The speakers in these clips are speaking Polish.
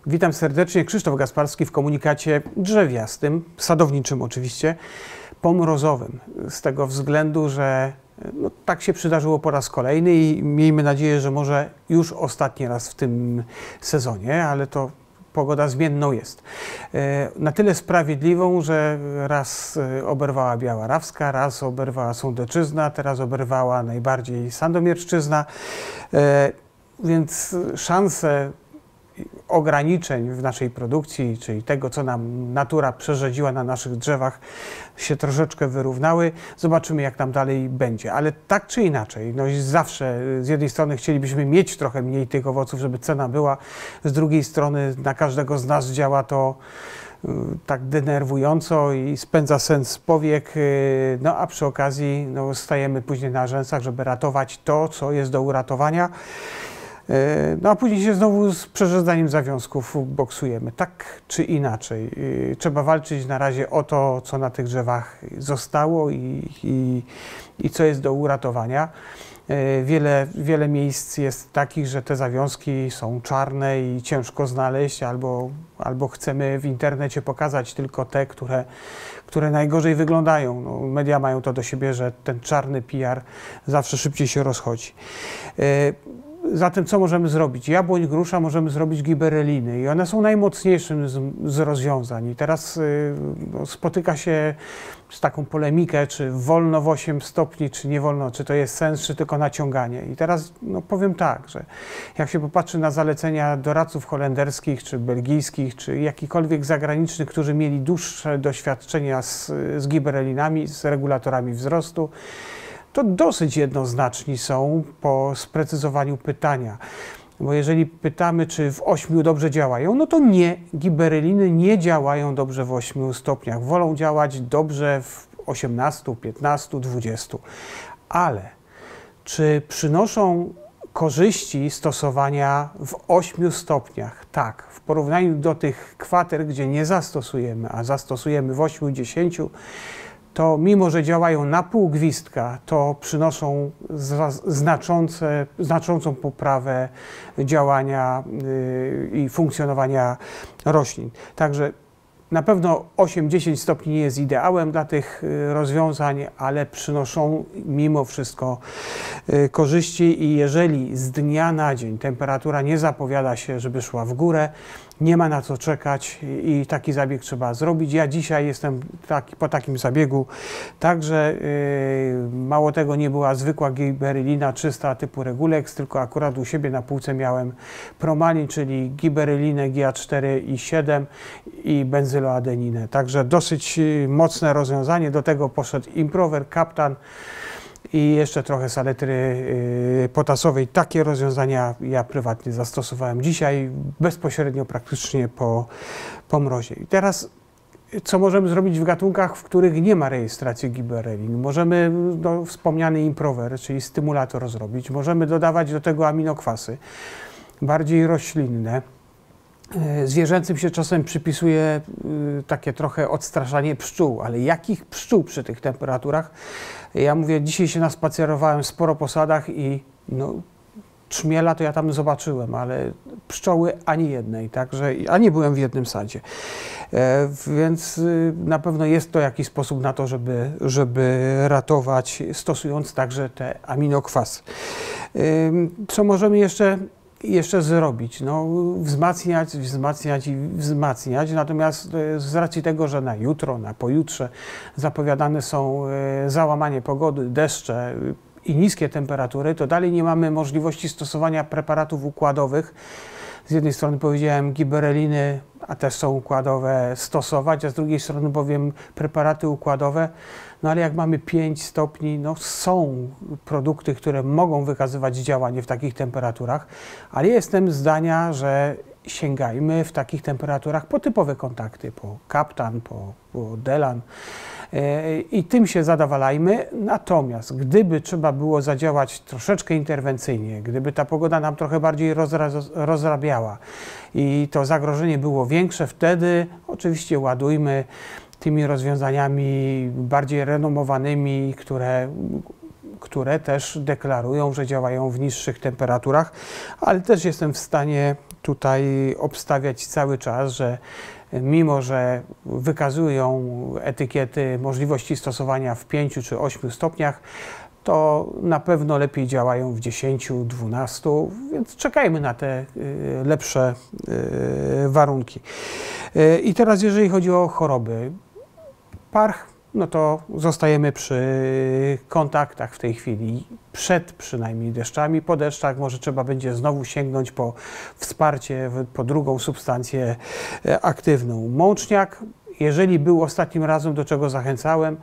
Witam serdecznie, Krzysztof Gasparski w komunikacie drzewiastym, sadowniczym oczywiście, pomrozowym. Z tego względu, że tak się przydarzyło po raz kolejny i miejmy nadzieję, że może już ostatni raz w tym sezonie, ale to pogoda zmienną jest. Na tyle sprawiedliwą, że raz oberwała Biała-Rawska, raz oberwała Sądeczyzna, teraz oberwała najbardziej Sandomierszczyzna, więc szanse ograniczeń w naszej produkcji, czyli tego, co nam natura przerzedziła na naszych drzewach, się troszeczkę wyrównały. Zobaczymy, jak tam dalej będzie. Ale tak czy inaczej, no zawsze z jednej strony chcielibyśmy mieć trochę mniej tych owoców, żeby cena była, z drugiej strony na każdego z nas działa to tak denerwująco i spędza sens z powiek, no a przy okazji stajemy później na rzęsach, żeby ratować to, co jest do uratowania. No a później się znowu z przerzedzaniem zawiązków boksujemy. Tak czy inaczej. Trzeba walczyć na razie o to, co na tych drzewach zostało i co jest do uratowania. Wiele miejsc jest takich, że te zawiązki są czarne i ciężko znaleźć, albo chcemy w internecie pokazać tylko te, które najgorzej wyglądają. No, media mają to do siebie, że ten czarny PR zawsze szybciej się rozchodzi. Zatem co możemy zrobić? Jabłoń, grusza, możemy zrobić gibereliny i one są najmocniejszym z rozwiązań. I teraz spotyka się z taką polemikę, czy wolno w 8 stopni, czy nie wolno, czy to jest sens, czy tylko naciąganie. I teraz powiem tak, że jak się popatrzy na zalecenia doradców holenderskich, czy belgijskich, czy jakichkolwiek zagranicznych, którzy mieli dłuższe doświadczenia z giberelinami, z regulatorami wzrostu, to dosyć jednoznaczni są po sprecyzowaniu pytania. Bo jeżeli pytamy, czy w 8 dobrze działają, no to nie, gibereliny nie działają dobrze w 8 stopniach. Wolą działać dobrze w 18, 15, 20. Ale czy przynoszą korzyści stosowania w 8 stopniach? Tak, w porównaniu do tych kwater, gdzie nie zastosujemy, a zastosujemy w 8, 10, to mimo, że działają na pół gwizdka, to przynoszą znaczącą poprawę działania i funkcjonowania roślin. Także na pewno 8-10 stopni nie jest ideałem dla tych rozwiązań, ale przynoszą mimo wszystko korzyści i jeżeli z dnia na dzień temperatura nie zapowiada się, żeby szła w górę, nie ma na co czekać i taki zabieg trzeba zrobić. Ja dzisiaj jestem po takim zabiegu, także mało tego, nie była zwykła giberelina czysta typu Regulex, tylko akurat u siebie na półce miałem Promalin, czyli giberelinę GA4 i 7 i benzyloadeninę. Także dosyć mocne rozwiązanie. Do tego poszedł Improver, Kaptan i jeszcze trochę saletry potasowej. Takie rozwiązania ja prywatnie zastosowałem dzisiaj bezpośrednio praktycznie po mrozie. I teraz co możemy zrobić w gatunkach, w których nie ma rejestracji giberelin? Możemy wspomniany Improver, czyli stymulator zrobić. Możemy dodawać do tego aminokwasy, bardziej roślinne. Zwierzęcym się czasem przypisuje takie trochę odstraszanie pszczół, ale jakich pszczół przy tych temperaturach? Ja mówię, dzisiaj się naspacerowałem sporo po sadach i trzmiela to ja tam zobaczyłem, ale pszczoły ani jednej, także, a nie byłem w jednym sadzie. Więc na pewno jest to jakiś sposób na to, żeby ratować, stosując także te aminokwasy. Co możemy jeszcze zrobić? Wzmacniać, natomiast z racji tego, że na jutro, na pojutrze zapowiadane są załamanie pogody, deszcze i niskie temperatury, to dalej nie mamy możliwości stosowania preparatów układowych. Z jednej strony powiedziałem gibereliny, a też są układowe, stosować, a z drugiej strony powiem preparaty układowe. No ale jak mamy 5 stopni, są produkty, które mogą wykazywać działanie w takich temperaturach, ale jestem zdania, że sięgajmy w takich temperaturach po typowe kontakty, po Kaptan, po Delan i tym się zadawalajmy. Natomiast gdyby trzeba było zadziałać troszeczkę interwencyjnie, gdyby ta pogoda nam trochę bardziej rozrabiała i to zagrożenie było większe, wtedy oczywiście ładujmy tymi rozwiązaniami bardziej renomowanymi, które też deklarują, że działają w niższych temperaturach, ale też jestem w stanie tutaj obstawiać cały czas, że mimo że wykazują etykiety możliwości stosowania w 5 czy 8 stopniach, to na pewno lepiej działają w 10, 12, więc czekajmy na te lepsze warunki. I teraz jeżeli chodzi o choroby, parch, no to zostajemy przy kontaktach w tej chwili, przed przynajmniej deszczami. Po deszczach może trzeba będzie znowu sięgnąć po wsparcie, po drugą substancję aktywną. Mączniak, jeżeli był ostatnim razem, do czego zachęcałem,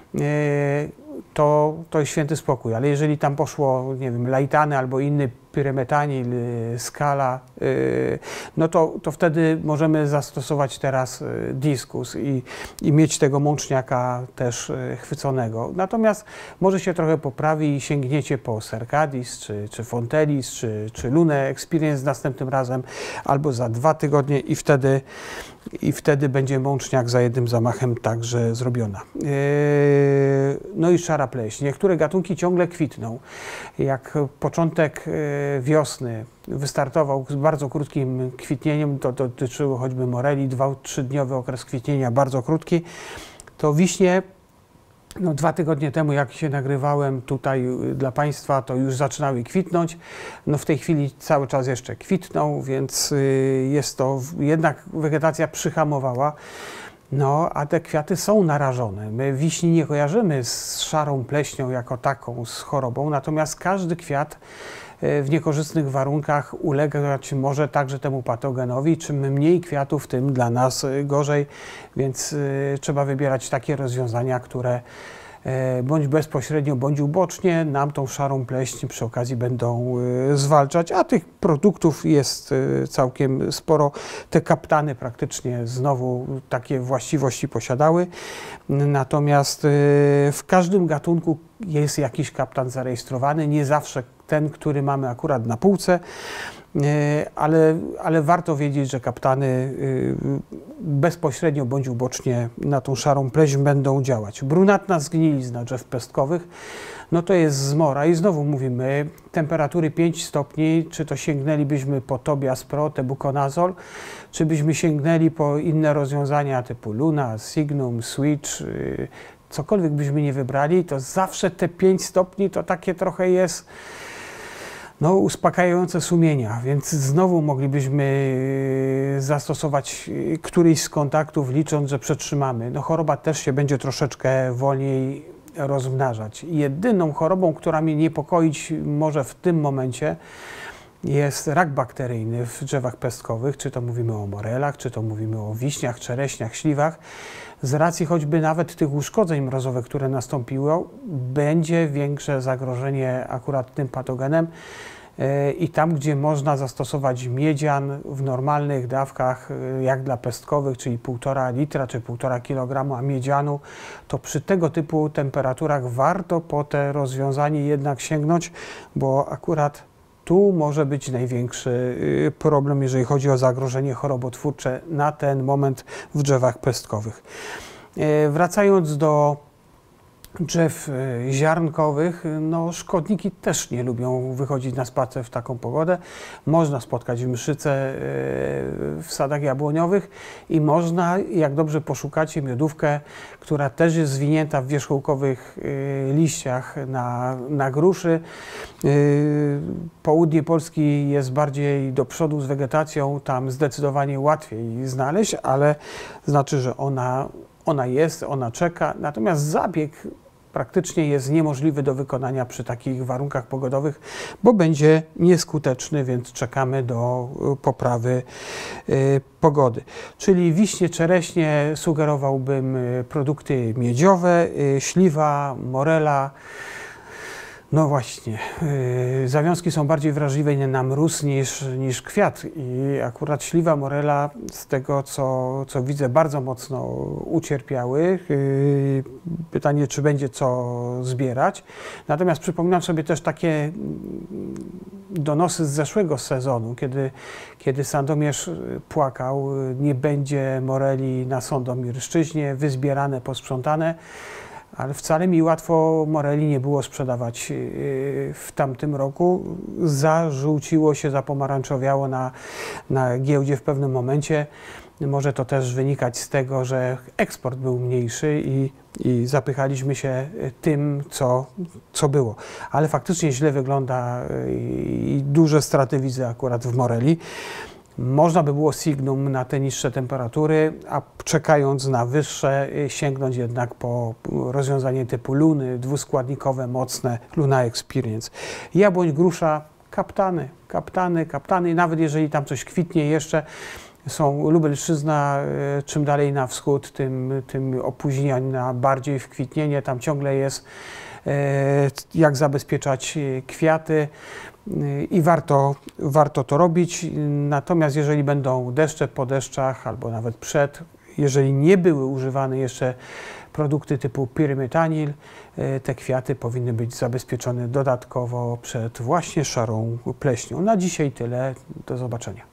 to jest święty spokój, ale jeżeli tam poszło, nie wiem, laitany albo inny pyremetanil, skala, no to wtedy możemy zastosować teraz diskus i mieć tego mączniaka też chwyconego. Natomiast może się trochę poprawi i sięgniecie po Cercadis, czy Fontelis, czy Lune Experience następnym razem, albo za 2 tygodnie i wtedy będzie mączniak za jednym zamachem także zrobiona. No i szara pleśń. Niektóre gatunki ciągle kwitną. Jak początek wiosny wystartował z bardzo krótkim kwitnieniem, to dotyczyło choćby moreli, 2-3-dniowy okres kwitnienia, bardzo krótki, to wiśnie, no 2 tygodnie temu, jak się nagrywałem tutaj dla Państwa, to już zaczynały kwitnąć. No w tej chwili cały czas jeszcze kwitną, więc jest to, jednak wegetacja przyhamowała. No, a te kwiaty są narażone. My wiśni nie kojarzymy z szarą pleśnią jako taką, z chorobą, natomiast każdy kwiat w niekorzystnych warunkach ulegać może także temu patogenowi. Czym mniej kwiatów, tym dla nas gorzej, więc trzeba wybierać takie rozwiązania, które bądź bezpośrednio, bądź ubocznie nam tą szarą pleśń przy okazji będą zwalczać, a tych produktów jest całkiem sporo. Te kaptany praktycznie znowu takie właściwości posiadały, natomiast w każdym gatunku jest jakiś kaptan zarejestrowany, nie zawsze ten, który mamy akurat na półce, ale warto wiedzieć, że kaptany bezpośrednio bądź ubocznie na tą szarą pleśń będą działać. Brunatna zgnilizna drzew pestkowych, no to jest zmora i znowu mówimy, temperatury 5 stopni, czy to sięgnęlibyśmy po Tobias Pro, Tebuconazol, czy byśmy sięgnęli po inne rozwiązania typu Luna, Signum, Switch, cokolwiek byśmy nie wybrali, to zawsze te 5 stopni to takie trochę jest no, uspokajające sumienia, więc znowu moglibyśmy zastosować któryś z kontaktów, licząc, że przetrzymamy. No, choroba też się będzie troszeczkę wolniej rozmnażać. Jedyną chorobą, która mnie niepokoić może w tym momencie, jest rak bakteryjny w drzewach pestkowych, czy to mówimy o morelach, czy to mówimy o wiśniach, czereśniach, śliwach. Z racji choćby nawet tych uszkodzeń mrozowych, które nastąpiło, będzie większe zagrożenie akurat tym patogenem i tam, gdzie można zastosować miedzian w normalnych dawkach, jak dla pestkowych, czyli 1,5 litra czy 1,5 kg miedzianu, to przy tego typu temperaturach warto po te rozwiązanie jednak sięgnąć, bo akurat tu może być największy problem, jeżeli chodzi o zagrożenie chorobotwórcze na ten moment w drzewach pestkowych. Wracając do drzew ziarnkowych, no szkodniki też nie lubią wychodzić na spacer w taką pogodę. Można spotkać mszyce w sadach jabłoniowych i można, jak dobrze poszukacie, miodówkę, która też jest zwinięta w wierzchołkowych liściach na gruszy. Południe Polski jest bardziej do przodu z wegetacją, tam zdecydowanie łatwiej znaleźć, ale znaczy, że ona jest, ona czeka, natomiast zabieg praktycznie jest niemożliwy do wykonania przy takich warunkach pogodowych, bo będzie nieskuteczny, więc czekamy do poprawy pogody. Czyli wiśnie, czereśnie sugerowałbym produkty miedziowe, śliwa, morela. No właśnie, zawiązki są bardziej wrażliwe na mróz niż kwiat i akurat śliwa, morela, z tego co widzę, bardzo mocno ucierpiały. Pytanie, czy będzie co zbierać. Natomiast przypominam sobie też takie donosy z zeszłego sezonu, kiedy Sandomierz płakał, nie będzie moreli na Sandomierszczyźnie, wyzbierane, posprzątane. Ale wcale mi łatwo Moreli nie było sprzedawać w tamtym roku. Zażółciło się, zapomarańczowiało na giełdzie w pewnym momencie. Może to też wynikać z tego, że eksport był mniejszy i zapychaliśmy się tym, co było. Ale faktycznie źle wygląda i duże straty widzę akurat w Moreli. Można by było Signum na te niższe temperatury, a czekając na wyższe sięgnąć jednak po rozwiązanie typu Luny, dwuskładnikowe, mocne, Luna Experience. Jabłoń, grusza, kaptany, nawet jeżeli tam coś kwitnie jeszcze, są Lubelszczyzna, czym dalej na wschód, tym opóźnienia bardziej w kwitnienie, tam ciągle jest jak zabezpieczać kwiaty i warto to robić. Natomiast jeżeli będą deszcze po deszczach albo nawet przed, jeżeli nie były używane jeszcze produkty typu pyrymetanil, te kwiaty powinny być zabezpieczone dodatkowo przed właśnie szarą pleśnią. Na dzisiaj tyle, do zobaczenia.